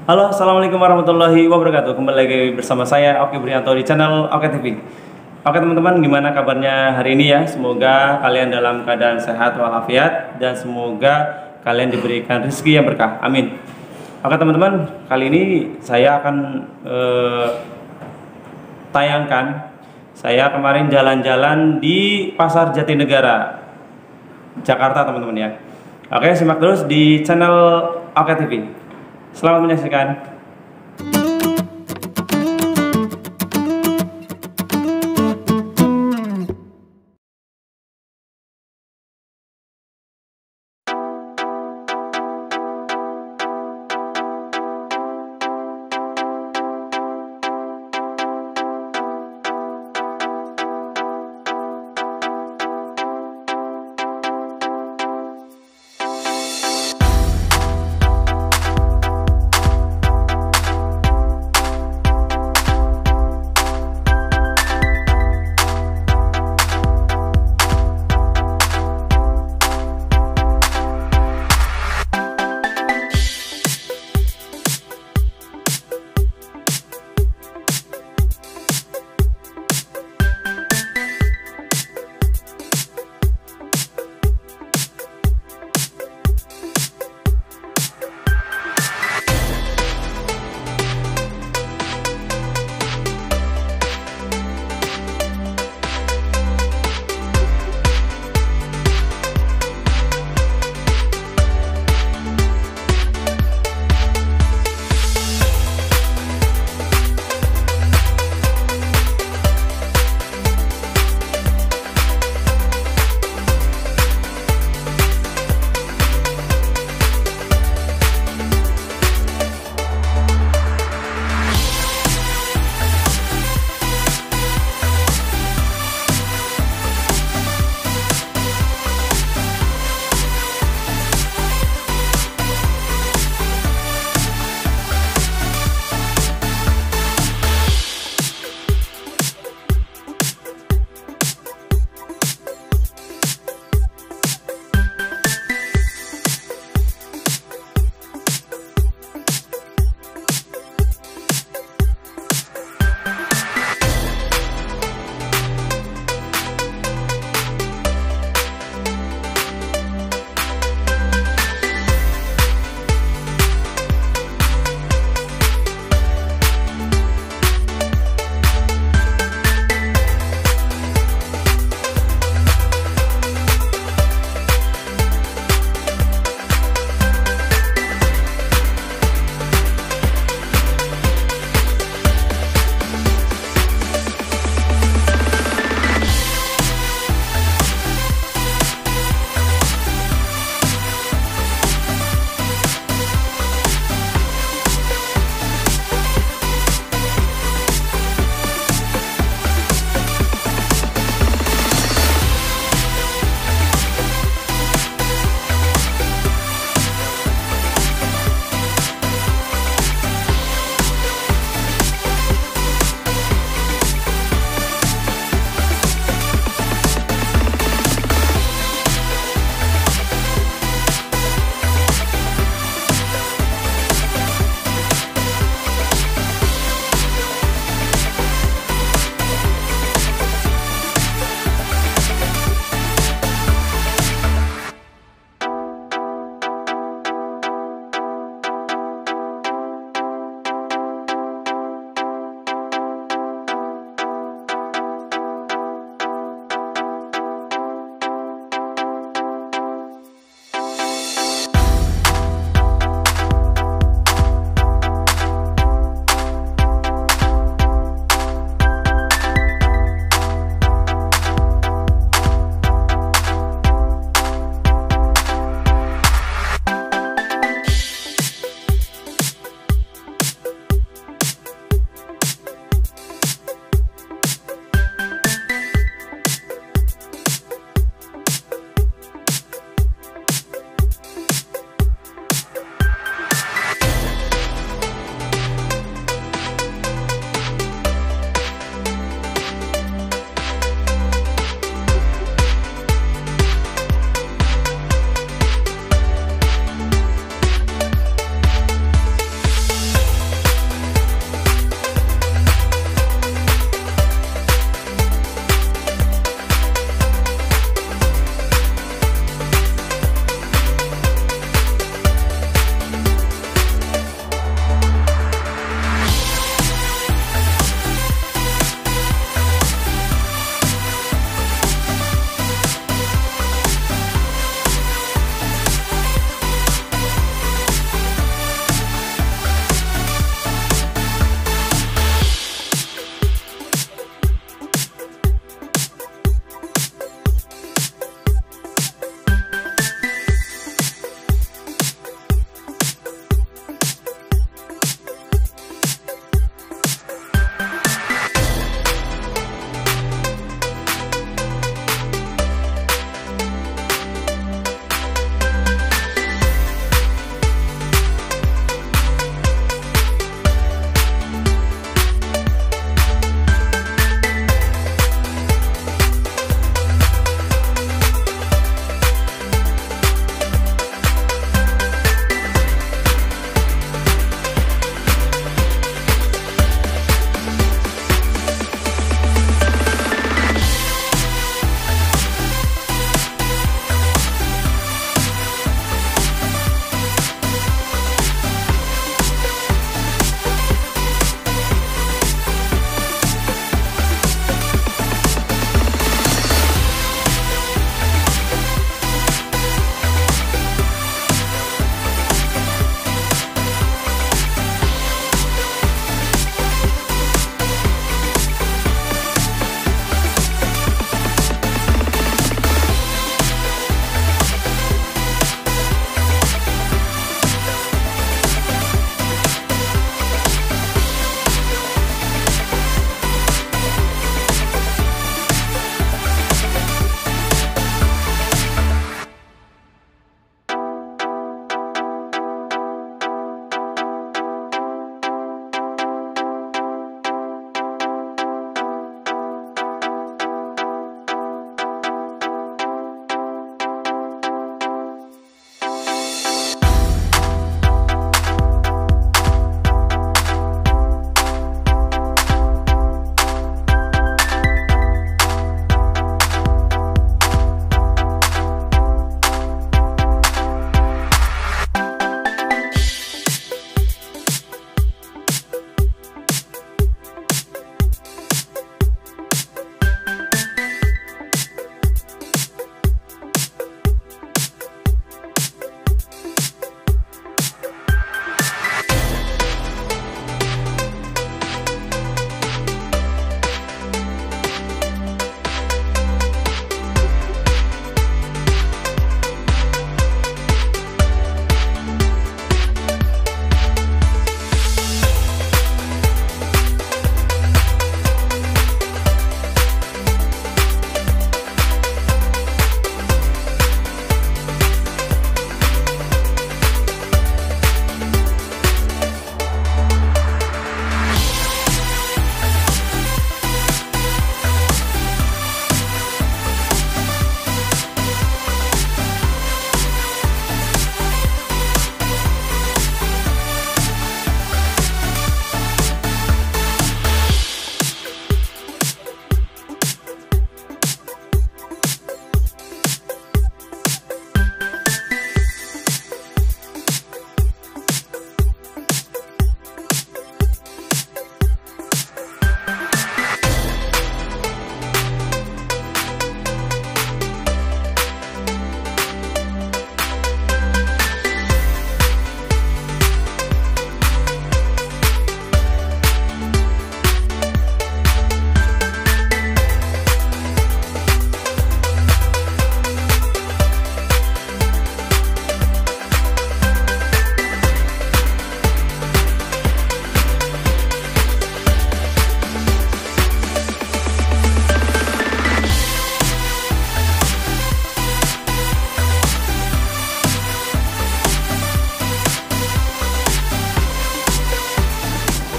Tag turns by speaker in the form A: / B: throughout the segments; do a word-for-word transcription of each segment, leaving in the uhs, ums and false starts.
A: Halo, assalamualaikum warahmatullahi wabarakatuh. Kembali lagi bersama saya Oki Brianto di channel Oke T V. Oke teman-teman, gimana kabarnya hari ini ya? Semoga kalian dalam keadaan sehat walafiat dan semoga kalian diberikan rezeki yang berkah. Amin. Oke teman-teman, kali ini saya akan eh, tayangkan saya kemarin jalan-jalan di Pasar Jatinegara, Jakarta teman-teman ya. Oke, simak terus di channel Oke T V. Selamat menyaksikan.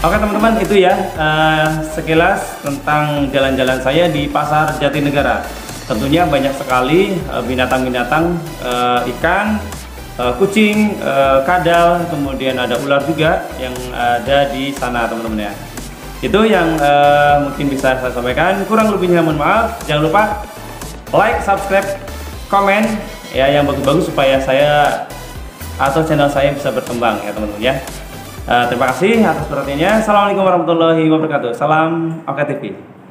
A: Oke teman-teman, itu ya uh, sekilas tentang jalan-jalan saya di Pasar Jatinegara. Tentunya banyak sekali binatang-binatang, uh, uh, ikan, uh, kucing, uh, kadal, kemudian ada ular juga yang ada di sana teman-teman ya. Itu yang uh, mungkin bisa saya sampaikan. Kurang lebihnya mohon maaf. Jangan lupa like, subscribe, komen ya yang bagus-bagus supaya saya atau channel saya bisa berkembang ya teman-teman ya. Uh, terima kasih atas perhatiannya. Assalamualaikum warahmatullahi wabarakatuh. Salam Oke T V.